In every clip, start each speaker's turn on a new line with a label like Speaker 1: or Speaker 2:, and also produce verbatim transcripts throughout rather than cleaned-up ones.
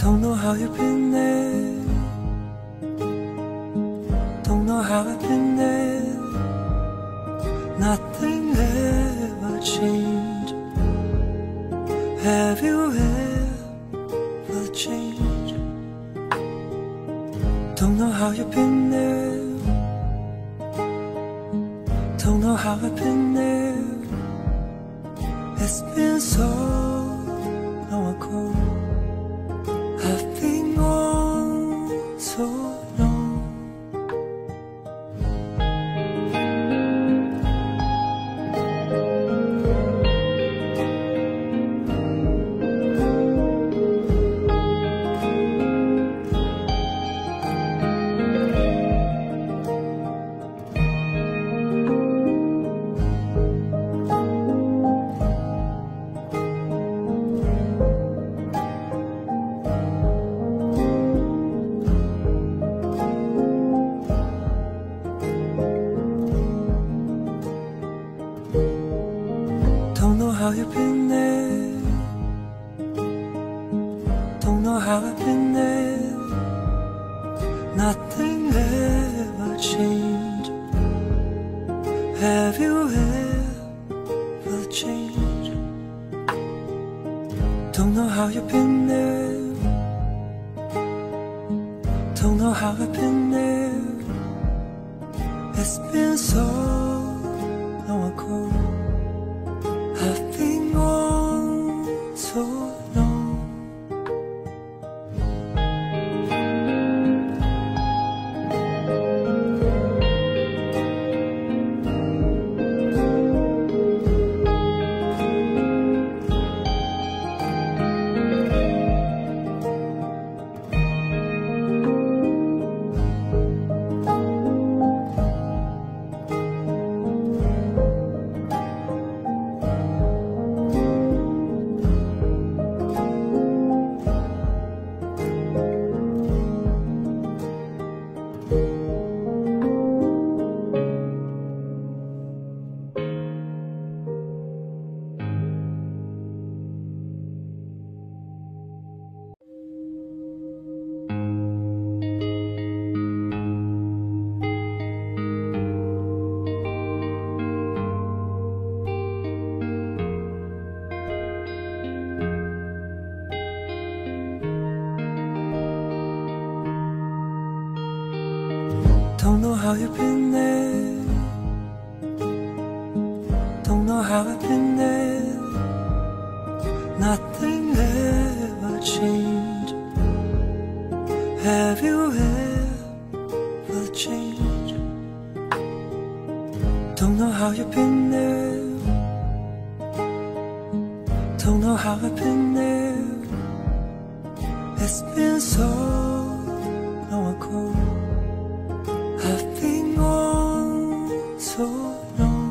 Speaker 1: Don't know how you've been there. Don't know how I've been there. Nothing ever changed. Have you ever changed? Don't know how you've been there. Don't know how I've been there. It's been so long ago. I've been gone so long. Don't know how you've been there. Don't know how I've been there. Nothing ever changed. Have you ever changed? Don't know how you've been there. Don't know how I've been there. It's been so long ago. I've been gone so long. Don't know how you've been there. Don't know how I've been there. Nothing ever changed. Have you ever changed? Don't know how you've been there. Don't know how I've been there. It's been so long ago. I've been gone so long.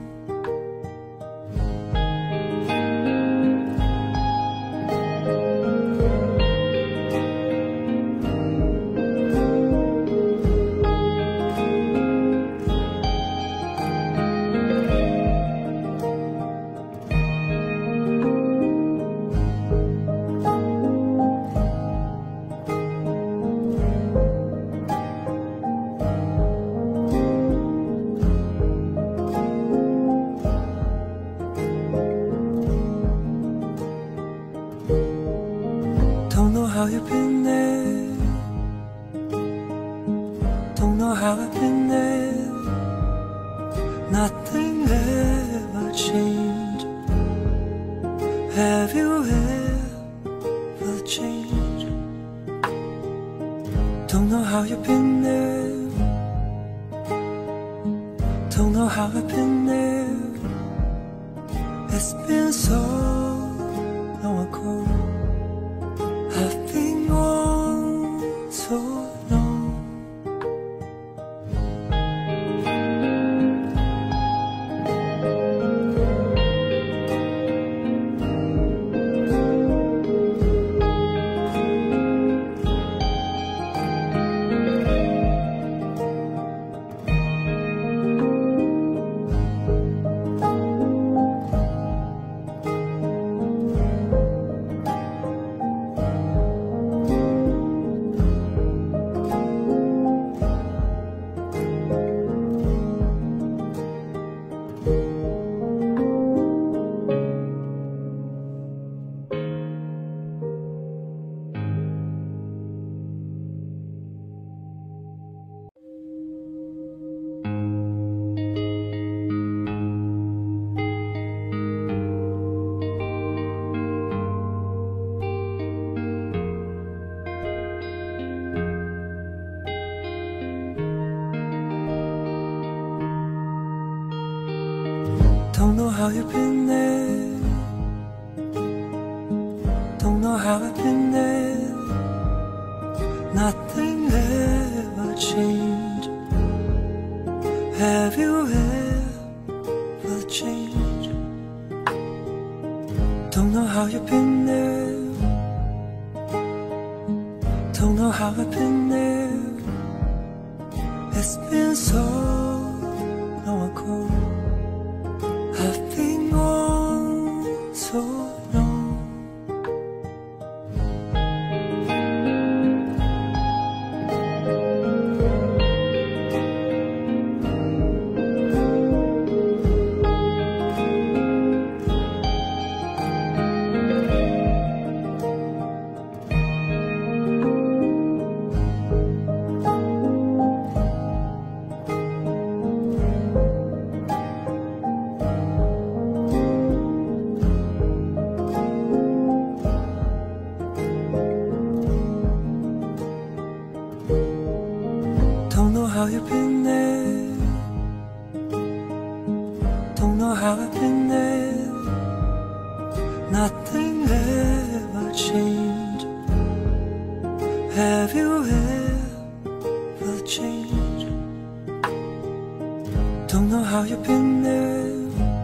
Speaker 1: Don't know how you've been there. Don't know how I've been there. Nothing ever changed. Have you ever changed? Don't know how you've been there. Don't know how I've been there. It's been so long ago. I've been gone so long. know how you've been there. Don't know how I've been there. Nothing ever changed. Have you ever changed? Don't know how you've been there. Don't know how I've been there. It's been so long ago. I've been gone so long. Don't know how you've been there. Don't know how I've been there. Nothing ever changed. Have you ever changed? Don't know how you've been there.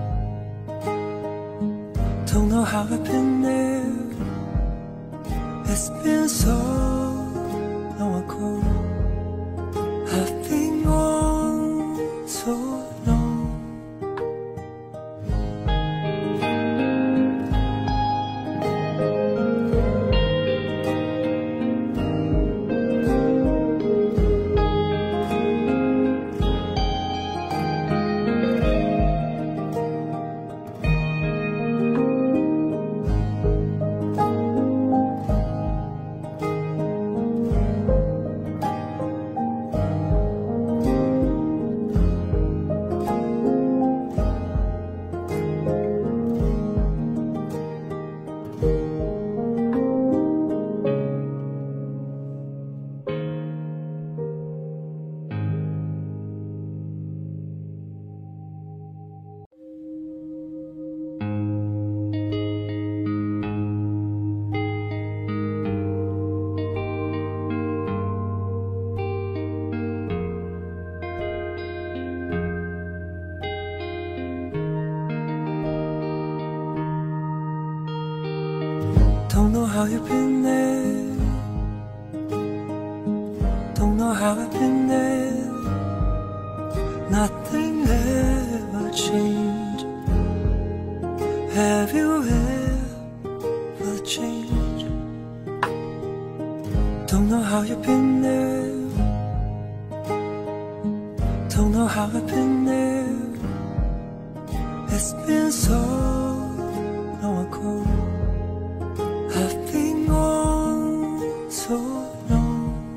Speaker 1: Don't know how I've been there. It's been so long ago. I've been gone so long. Don't know how you've been there. Don't know how I've been there. Nothing ever changed. Have you ever changed? Don't know how you've been there. Don't know how I've been there. It's been so long ago. I've been gone so long.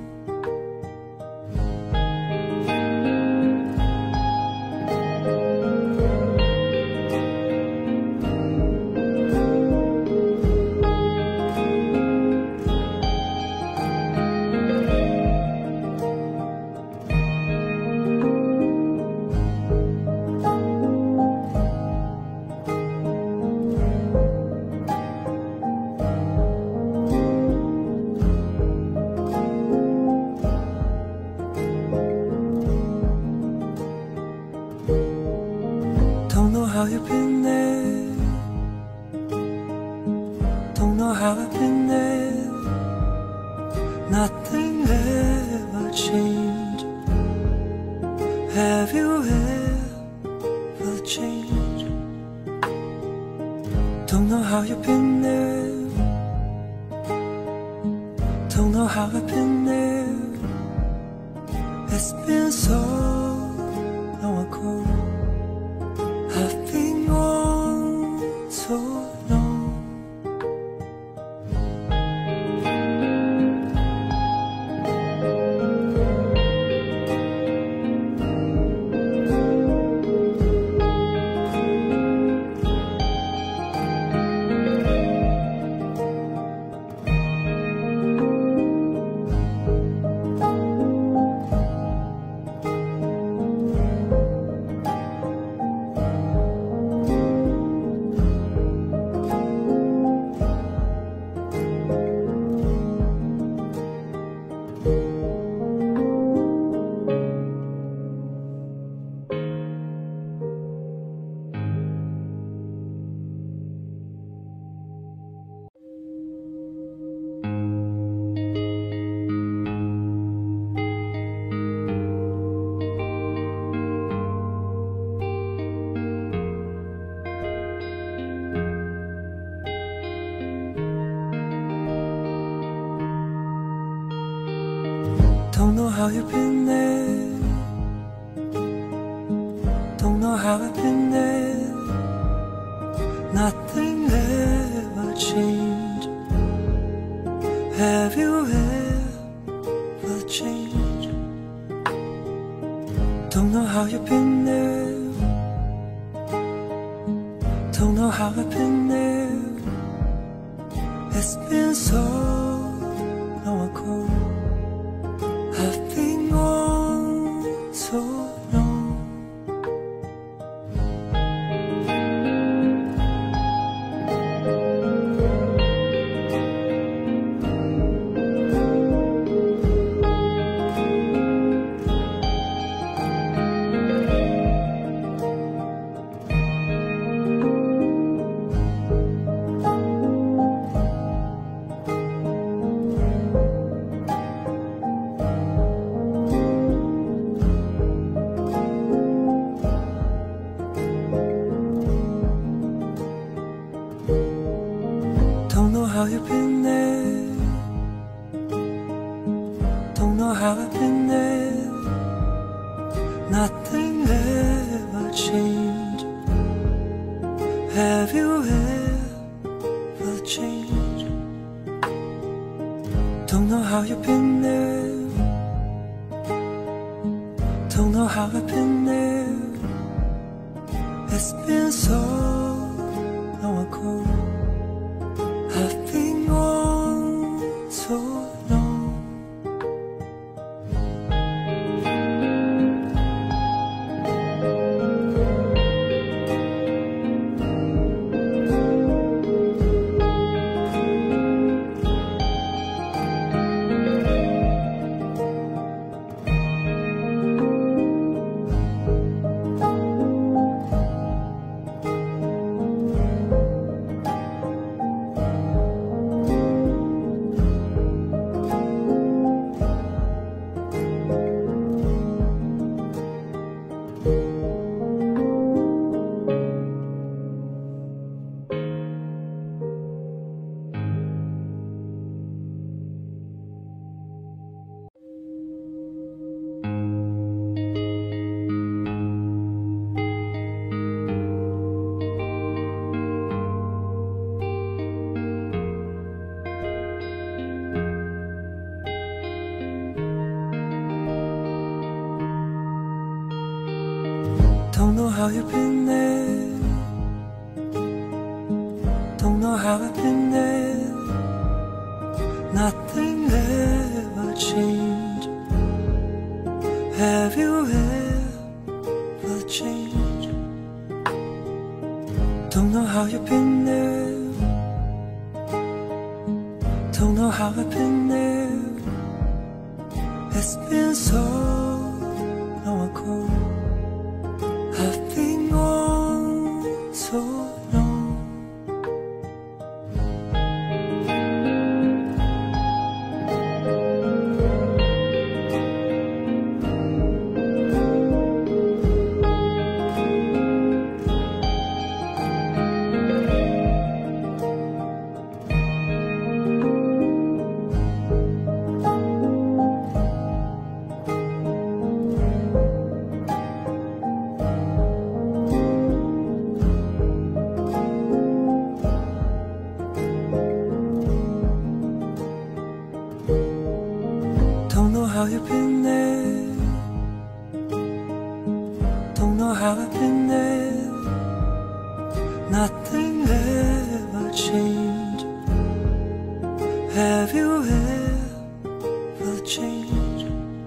Speaker 1: Don't know how you've been there. Don't know how I've been there. Nothing ever changed. Have you ever changed? Don't know how you've been there. Don't know how I've been there. It's been so long ago. I've been gone so long. how you've been there. Don't know how I've been there. Nothing ever changed. Have you ever changed? Don't know how you've been there. Don't know how I've been there. It's been so long ago. I've been gone so long. Don't know how you've been there. Don't know how I've been there. Nothing ever changed. Have you ever changed? Don't know how you've been there. Don't know how I've been there. It's been so long ago. I've been gone so long. Don't know how you've been there. Don't know how I've been there. Nothing ever changed. Have you ever changed? Don't know how you've been there. Don't know how I've been there. It's been so long ago. I've been gone so long. Don't know how you've been there. Don't know how I've been there. Nothing ever changed. Have you ever changed?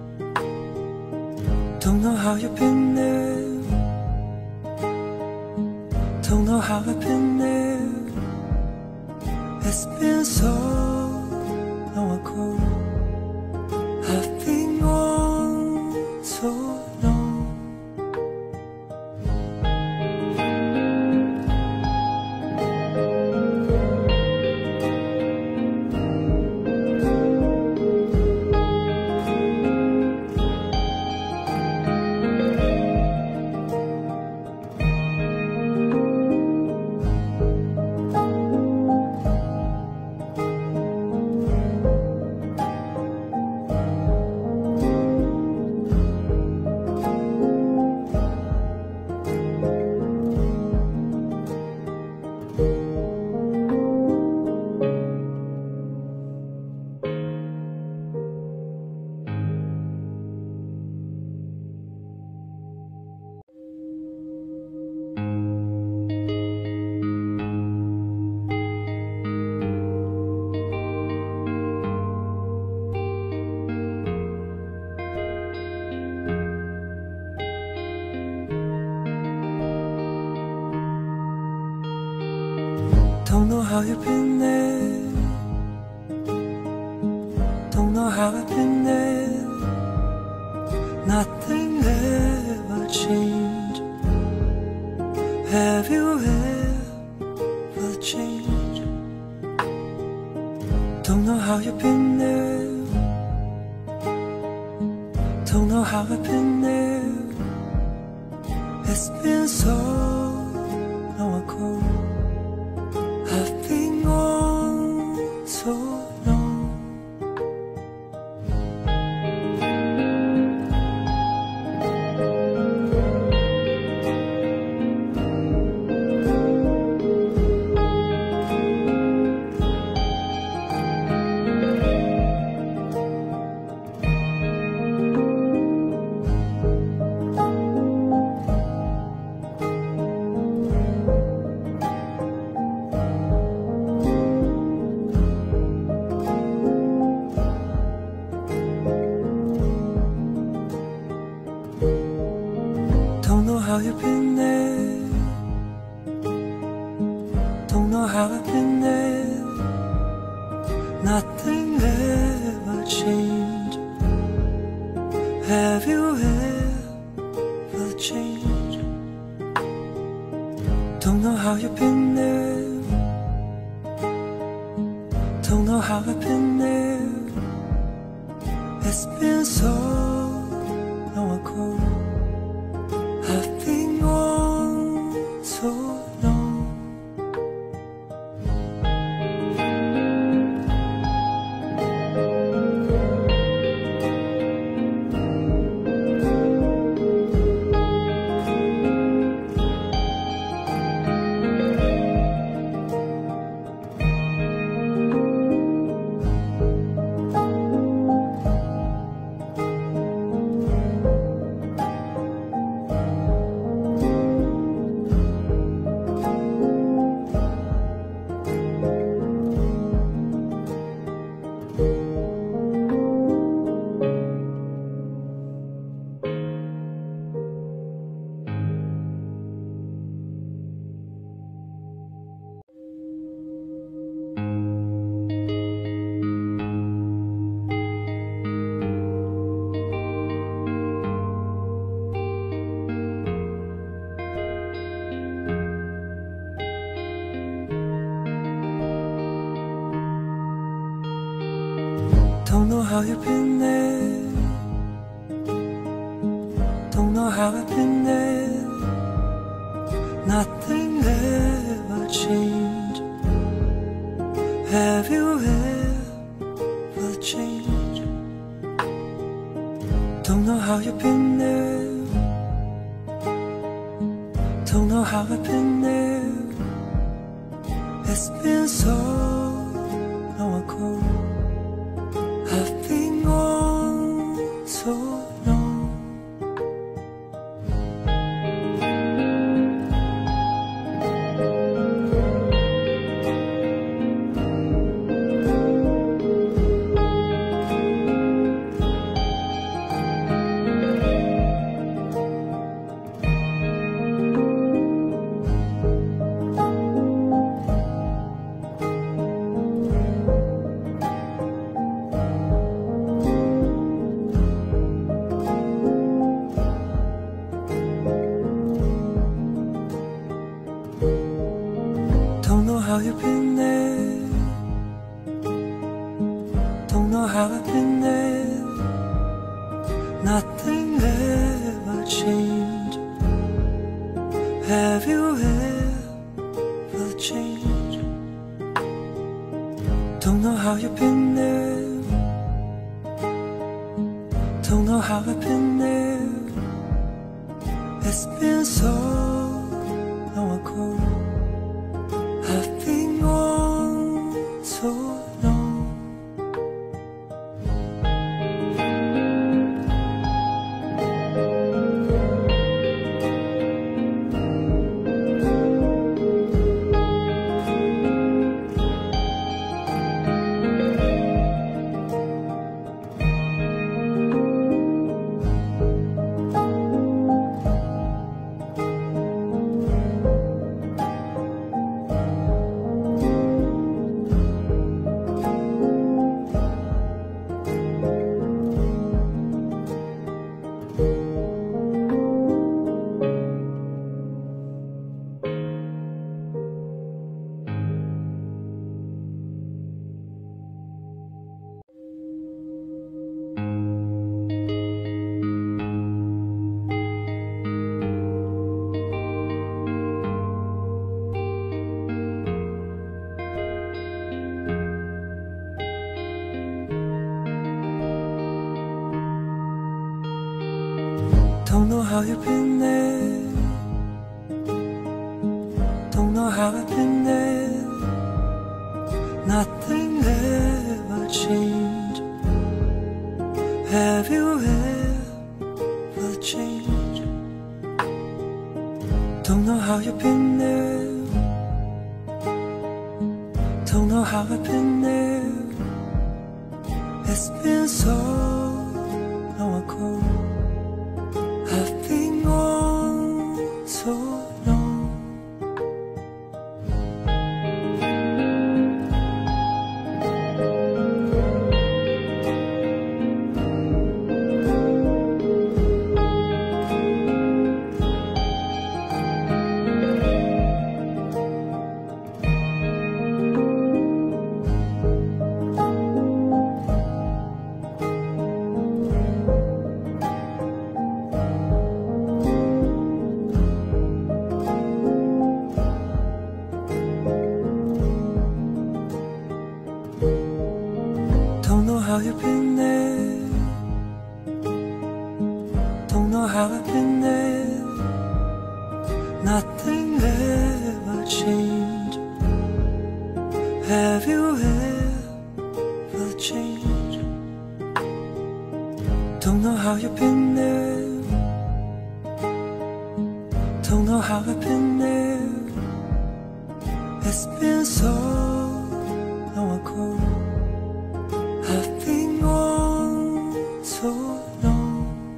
Speaker 1: Don't know how you've been there. Don't know how I've been there. It's been so long ago. I've been gone so long. Don't know how you've been there. Don't know how I've been there. Nothing ever changed. Have you ever changed? Don't know how you've been there. Don't know how I've been there. It's been so long ago. I've been gone so long. Don't know how you've been there. Don't know how I've been there. Nothing ever changed. Have you ever changed? Don't know how you've been there. Don't know how I've been there. It's been so long ago. I've been gone so long. Don't know how you've been there. Don't know how I've been there. Nothing ever changed. Have you ever changed? Don't know how you've been there. Don't know how I've been there. It's been so long ago. I've been gone so long. Don't know how you've been there. Don't know how I've been there. Nothing ever changed. Have you ever changed? Don't know how you've been there. Don't know how I've been there. It's been so long ago. I've been gone so long. how you've been there. Don't know how I've been there. Nothing ever changed. Have you ever changed? Don't know how you've been there. Don't know how I've been there. It's been so long ago. I've been gone so long. Don't know how you've been there. Don't know how I've been there. Nothing ever changed. Have you ever changed? Don't know how you've been there. Don't know how I've been there. It's been so long ago. I've been gone so long.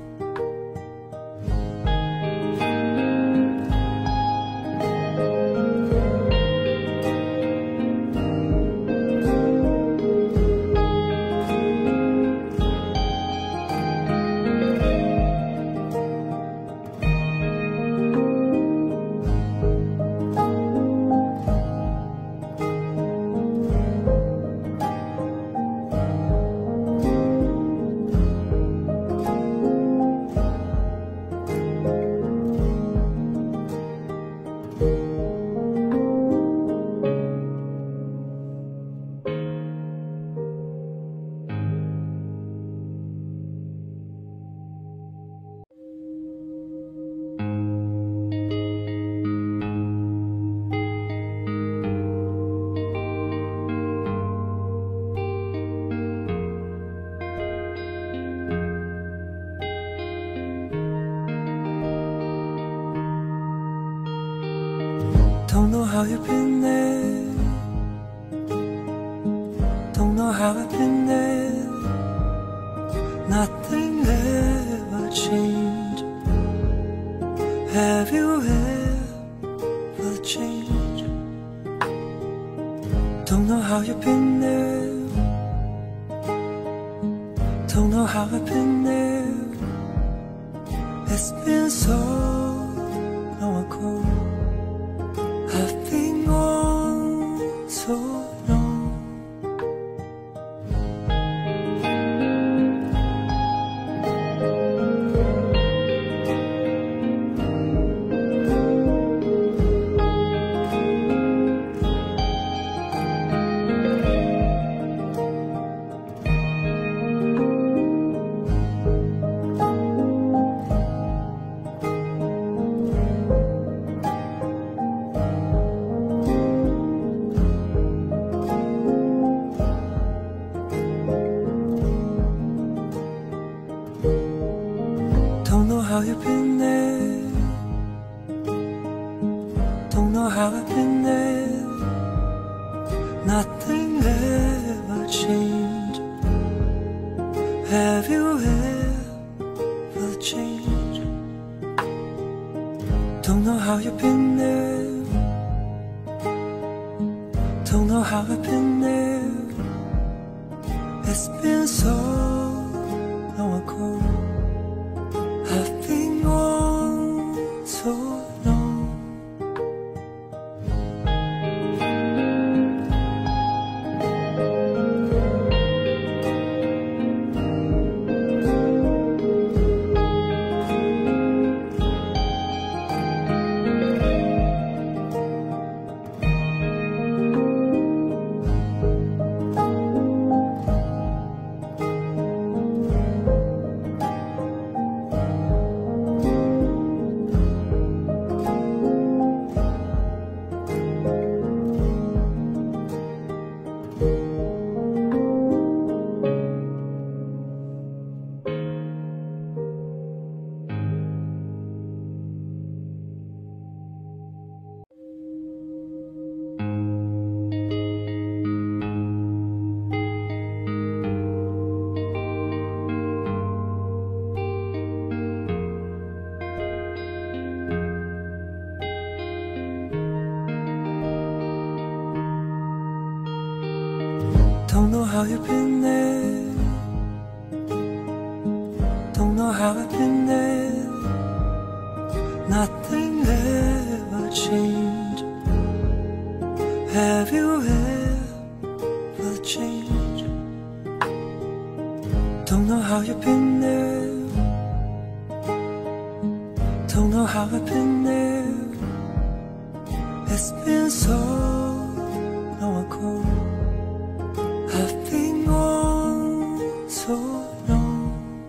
Speaker 1: Don't know how you've been there. Don't know how I've been there. Nothing ever changed. Have you ever changed? Don't know how you've been there. Don't know how I've been there. It's been so long ago. I've been gone so long. Don't know how you've been there. Don't know how I've been there. Nothing ever changed. Have you ever changed? Don't know how you've been there. Don't know how I've been there. It's been so long ago. I've been gone so long. Don't know how you've been there. Don't know how I've been there. Nothing ever changed. Have you ever changed? Don't know how you've been there. Don't know how I've been there. It's been so long ago. I've been gone so long.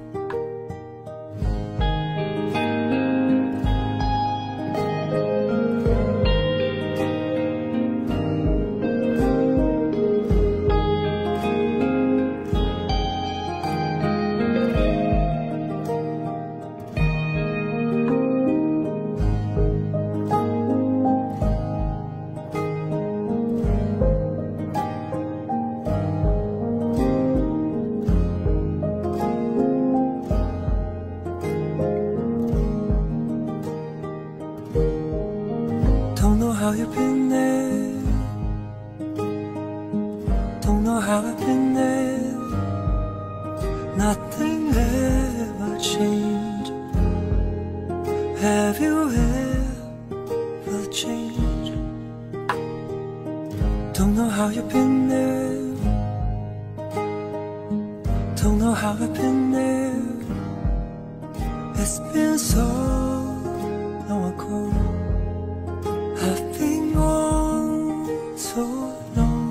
Speaker 1: Don't know how you've been there. Don't know how I've been there. Nothing ever changed. Have you ever changed? Don't know how you've been there. Don't know how I've been there. It's been so long ago. I've been gone so long.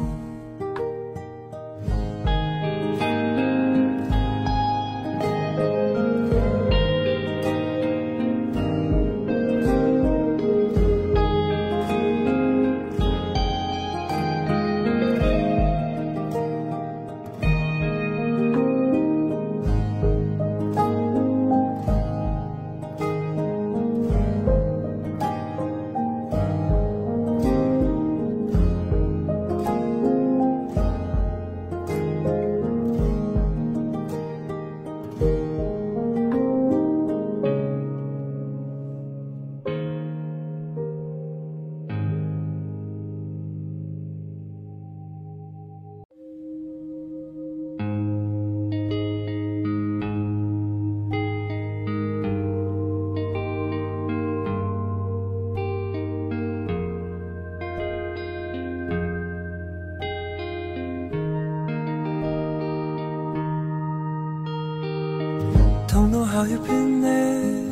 Speaker 1: Don't know how you've been there.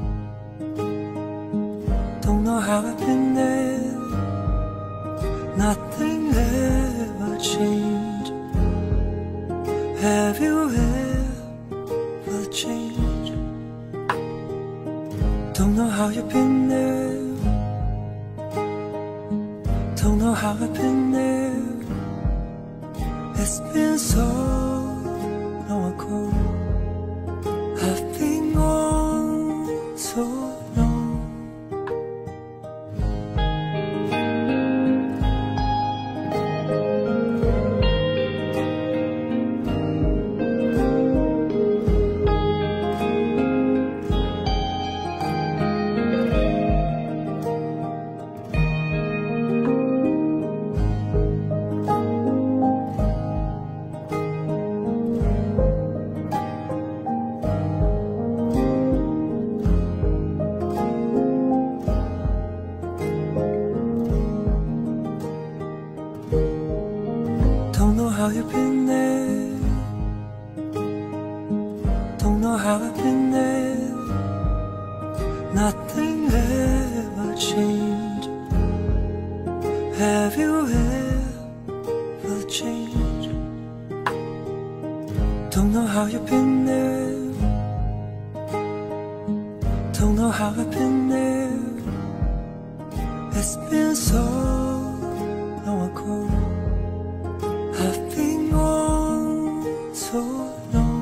Speaker 1: Don't know how I've been there. Nothing ever changed. Have you ever changed? Don't know how you've been there. Don't know how I've been there. It's been so long ago. I've been gone so long. Don't know how you've been there. Don't know how I've been there. Nothing ever changed. Have you ever changed? Don't know how you've been there. Don't know how I've been there. It's been so long ago. I've been gone so long.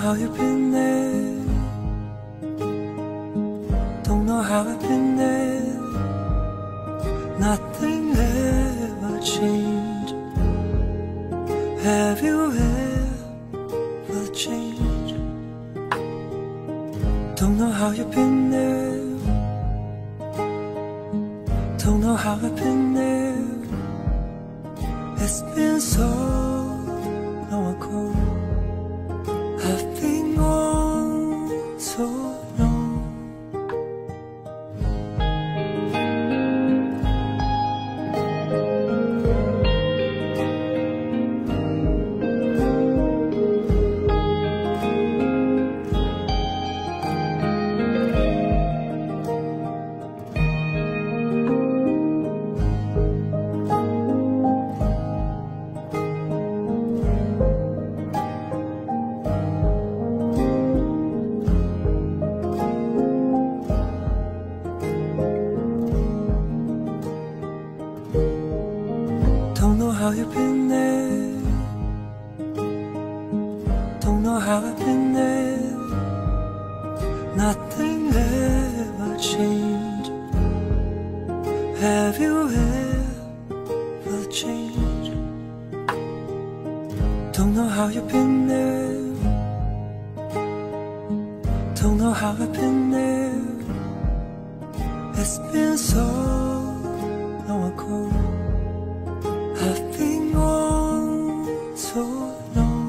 Speaker 1: how you've been there. Don't know how I've been there. Nothing ever changed. Have you ever changed? Don't know how you've been there. Don't know how I've been there. It's been so long ago. I've been gone so long. Don't know how you've been there. Don't know how I've been there. Nothing ever changed. Have you ever changed? Don't know how you've been there. Don't know how I've been there. It's been so long ago. I've been gone so long.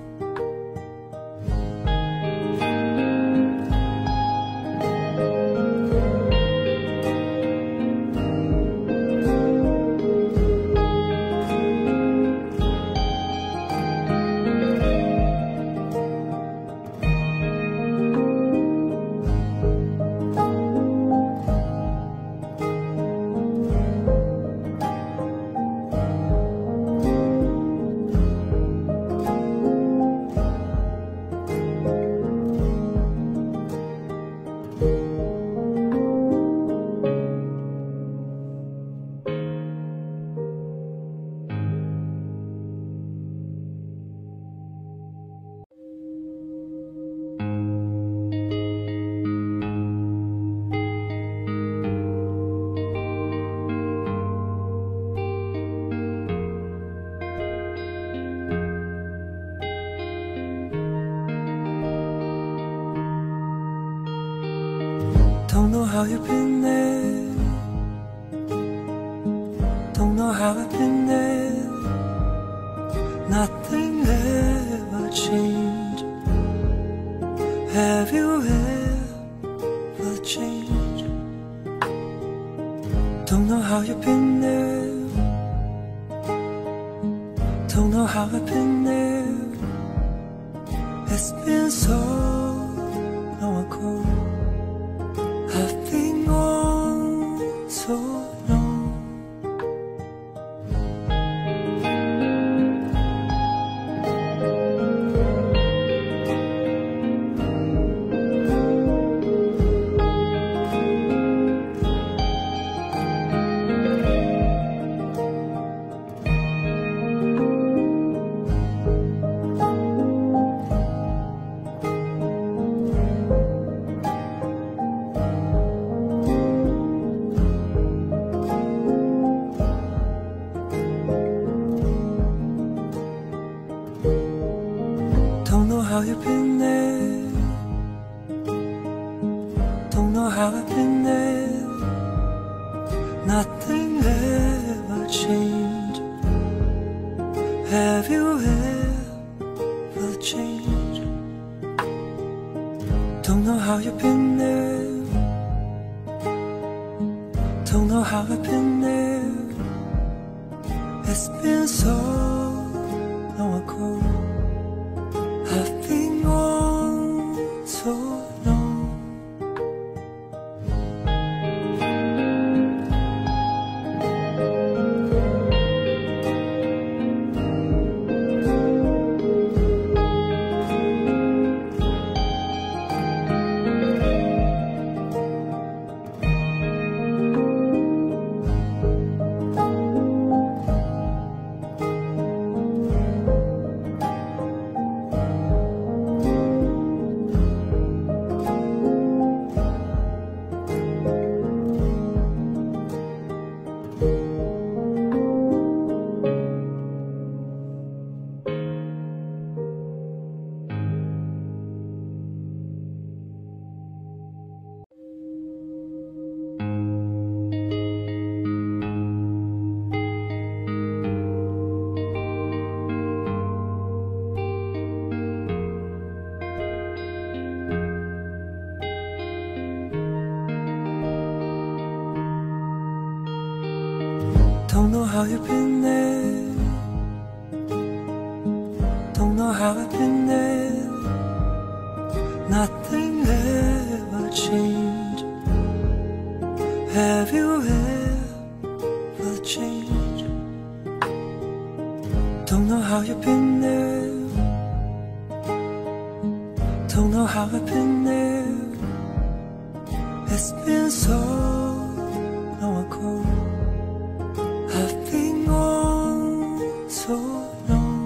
Speaker 1: Don't know how you've been there. Don't know how I've been there. Nothing ever changed. Have you ever changed? Don't know how you've been there. Don't know how I've been there. It's been so long ago. I've been gone so long. Don't know how you've been there. Don't know how I've been there. Nothing ever changed. Have you ever changed? Don't know how you've been there. Don't know how I've been there. It's been so long ago. I've been gone so long. Don't know how you've been there. Don't know how I've been there. Nothing ever changed. Have you ever changed? Don't know how you've been there. Don't know how I've been there. It's been so long ago. I've been gone so long.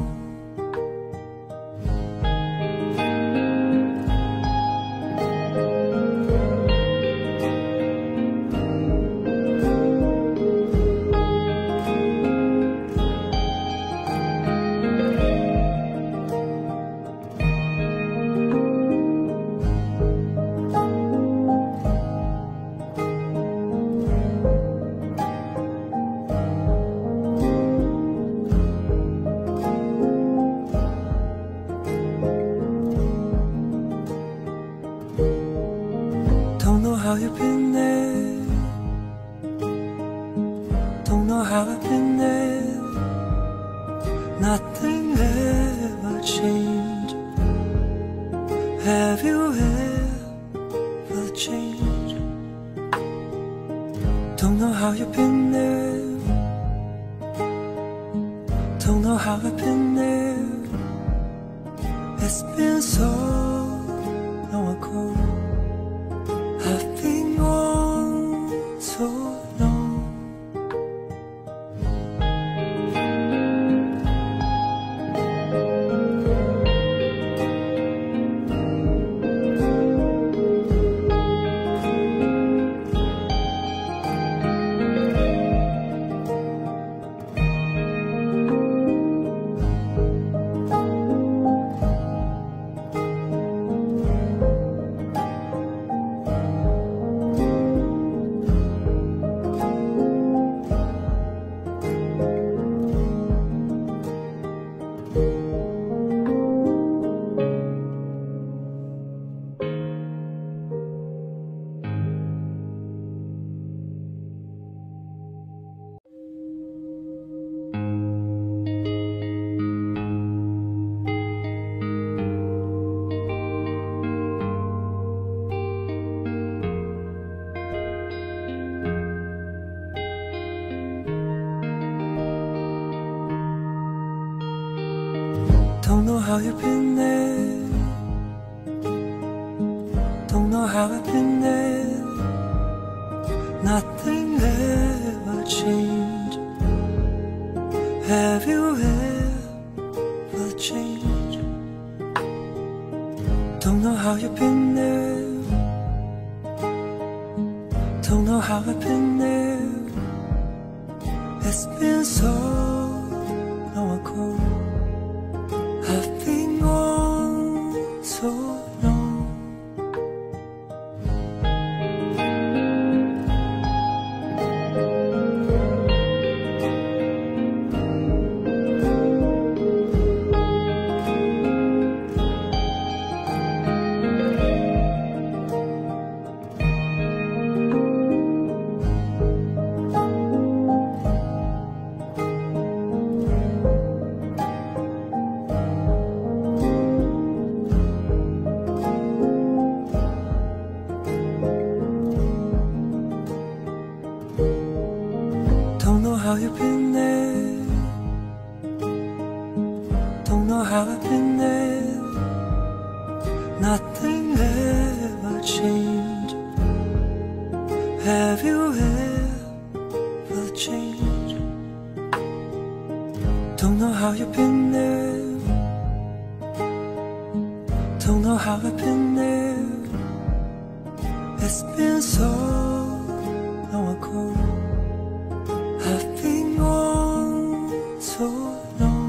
Speaker 1: Don't know how you've been there. Don't know how I've been there. Nothing ever changed. Have you ever changed? Don't know how you've been there. Don't know how I've been there. It's been so long ago. I've been gone so long. Don't know how you've been there. Don't know how I've been there. Nothing ever changed. Have you ever changed? Don't know how you've been there. Don't know how I've been there. It's been so long ago. I've been gone so long. Don't know how you've been there. Don't know how I've been there. Nothing ever changed. Have you ever changed? Don't know how you've been there. Don't know how I've been there. It's been so long ago. I've been gone so long.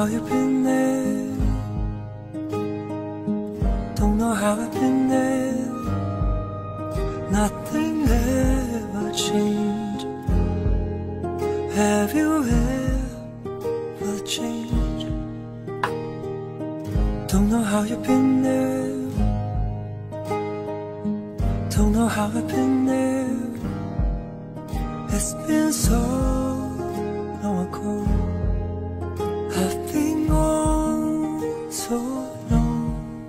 Speaker 1: how you've been there. Don't know how I've been there. Nothing ever changed. Have you ever changed? Don't know how you've been there. Don't know how I've been there. It's been so long ago. I've been gone so long.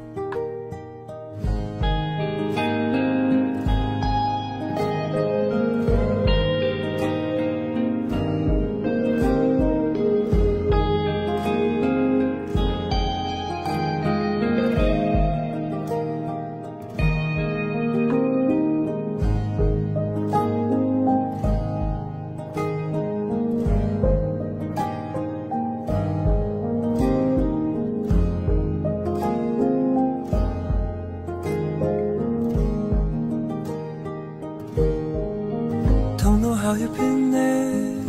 Speaker 1: Don't know how you've been there.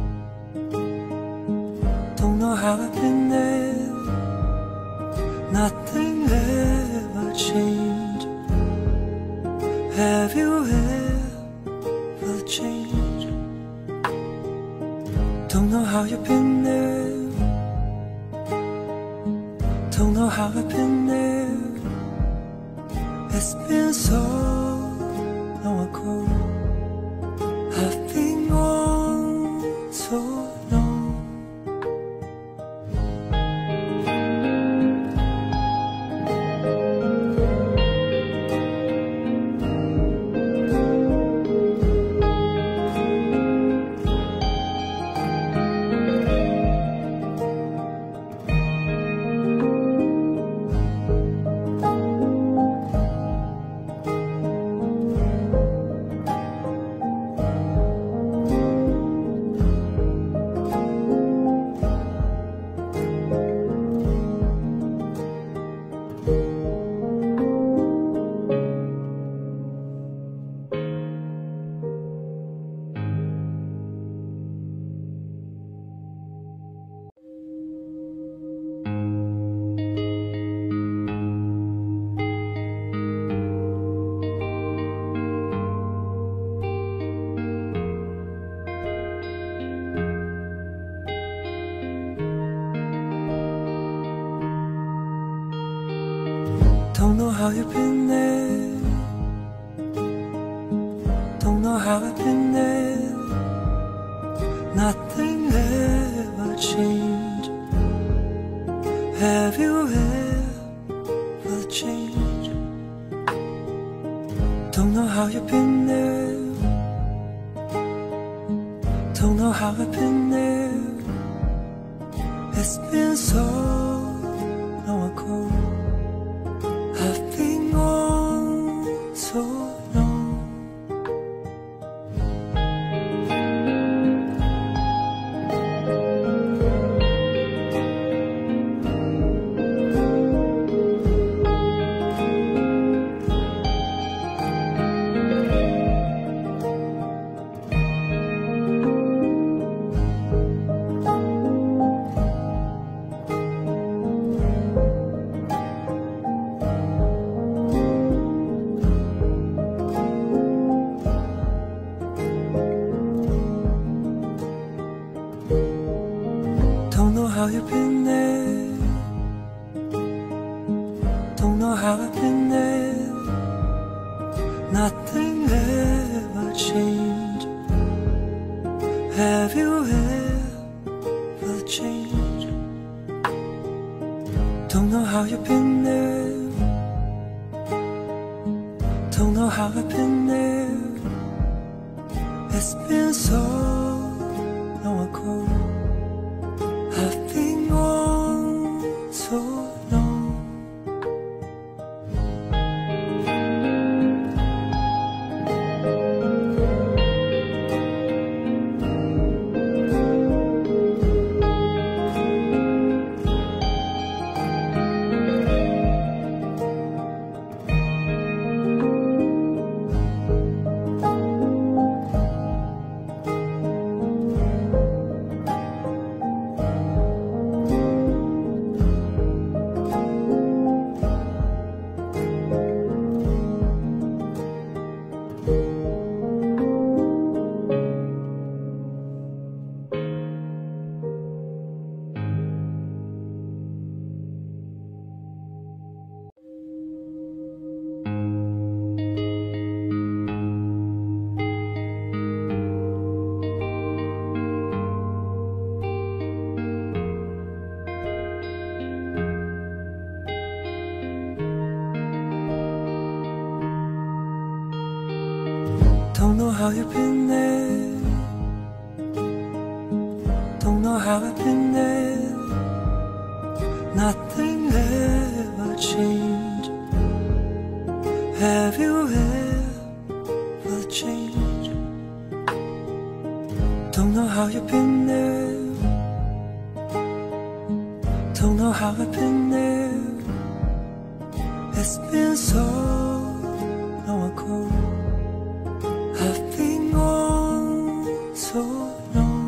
Speaker 1: Don't know how I've been there. Nothing ever changed. Have you ever changed? Don't know how you've been there. Don't know how I've been there. It's been so long ago. I've been gone so long. Don't know how you've been there. Don't know how I've been there. Nothing ever changed. Have you ever changed? Don't know how you've been there. Don't know how I've been there. It's been so long ago. I've been gone so long. Don't know how you've been there. Don't know how I've been there. Nothing ever changed. Have you ever changed? Don't know how you've been there. Don't know how I've been there. It's been so long ago. I've been gone so long. Don't know how you've been there. Don't know how I've been there. Nothing ever changed. Have you ever changed? Don't know how you've been there. Don't know how I've been there. It's been so long ago. I've been gone so long.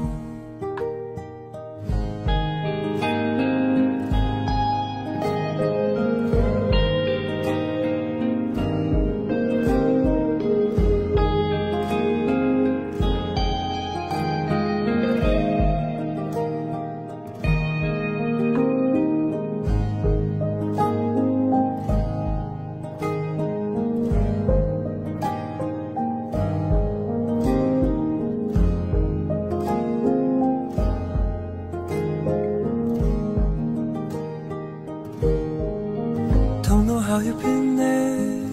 Speaker 1: Don't know how you've been there.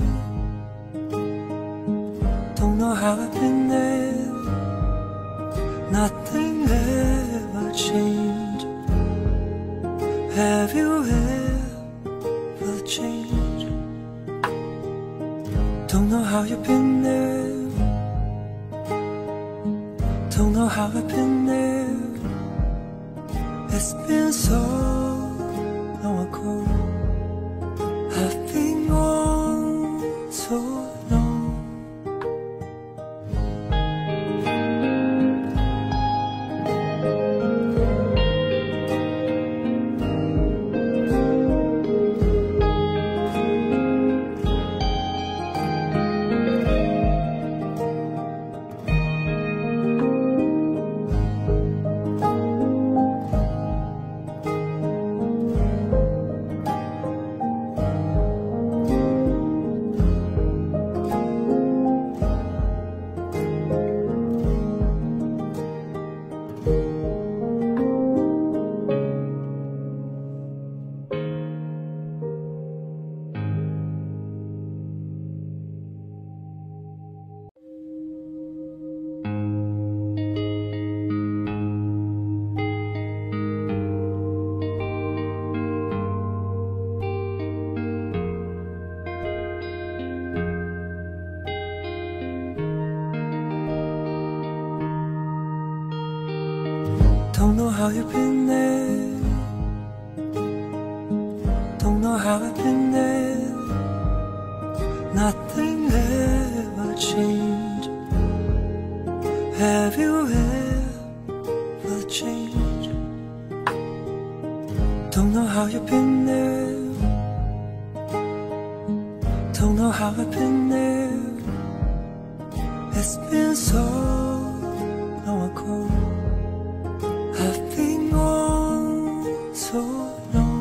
Speaker 1: Don't know how I've been there. Nothing ever changed. Have you ever changed? Don't know how you've been there. Don't know how I've been there. It's been so long ago. I've been gone so long. Don't know how you've been there. Don't know how I've been there. Nothing ever changed. Have you ever changed? Don't know how you've been there. Don't know how I've been there. It's been so long ago. I've been gone so long.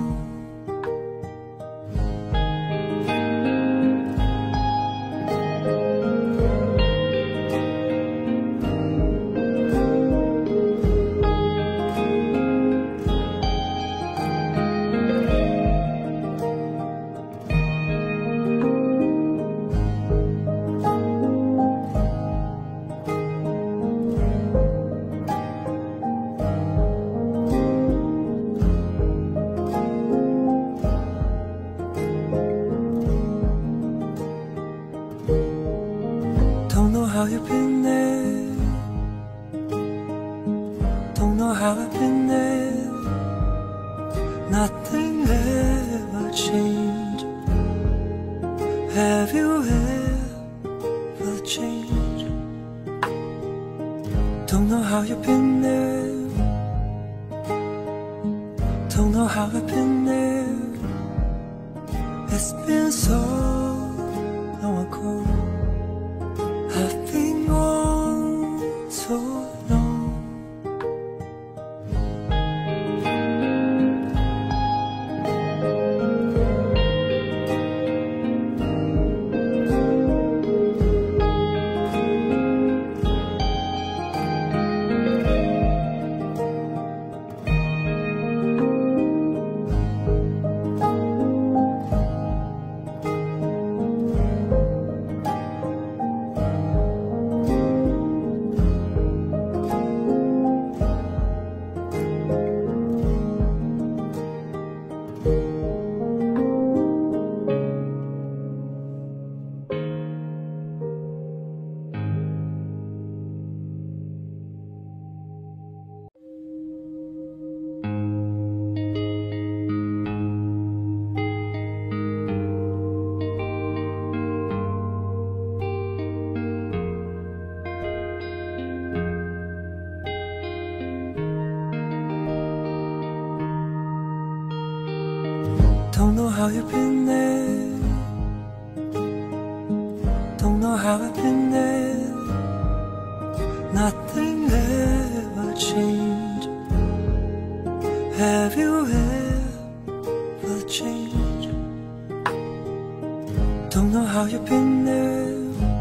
Speaker 1: Don't know how you've been there. Don't know how I've been there. Nothing ever changed. Have you ever changed? Don't know how you've been there. Don't know how I've been there. It's been so long ago. I've been gone so long. how you've been there. Don't know how I've been there. Nothing ever changed. Have you ever changed? Don't know how you've been there.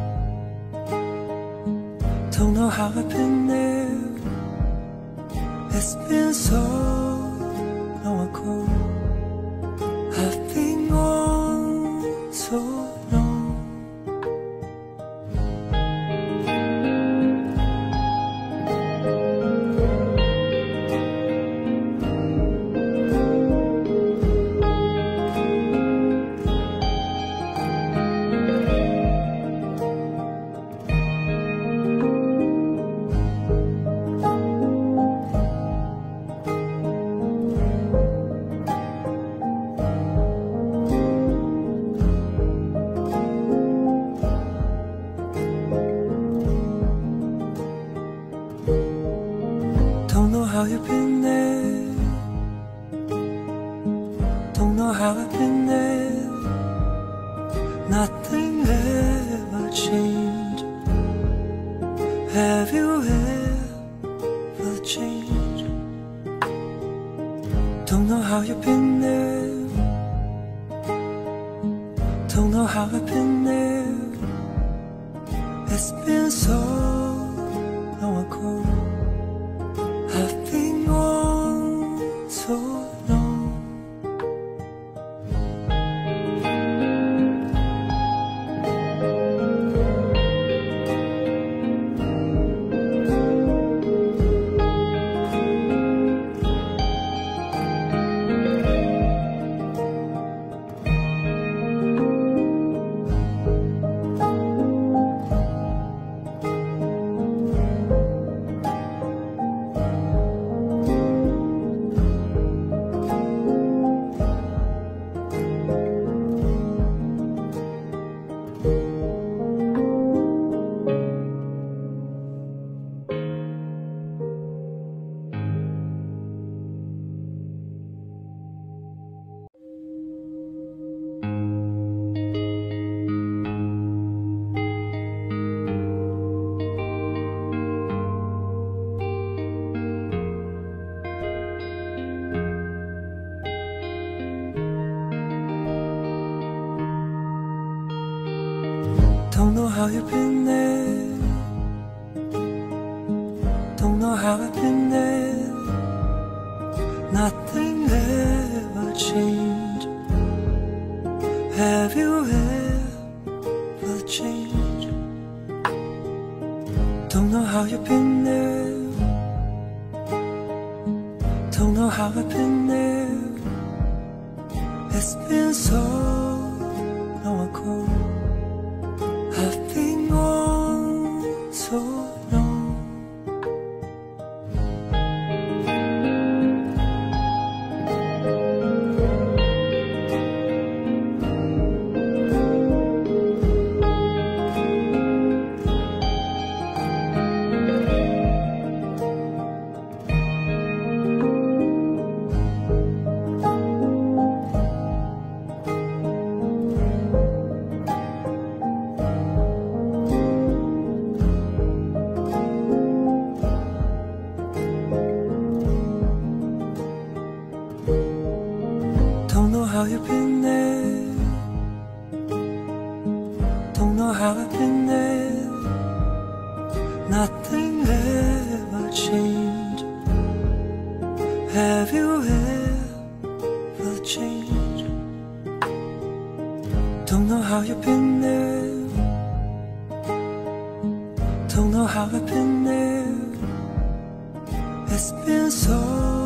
Speaker 1: Don't know how I've been there. It's been so long ago. I've been gone so long. Don't know how you've been there. Don't know how I've been there. Nothing ever changed. Have you ever changed? Don't know how you've been there. Don't know how I've been there. It's been so long ago. I've been gone so long. Don't know how you've been there. Don't know how I've been there. Nothing ever changed. Have you ever changed? Don't know how you've been there. Don't know how I've been there. It's been so long ago. I've been gone so long. Don't know how you've been there. Don't know how I've been there. Nothing ever changed. Have you ever changed? Don't know how you've been there. Don't know how I've been there. It's been so